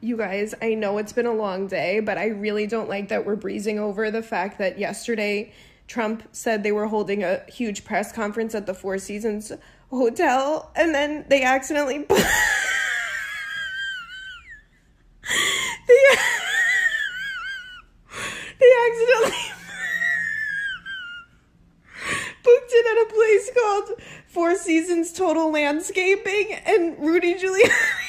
You guys, I know it's been a long day, but I really don't like that we're breezing over the fact that yesterday Trump said they were holding a huge press conference at the Four Seasons Hotel, and then they accidentally they accidentally booked it at a place called Four Seasons Total Landscaping, and Rudy Giuliani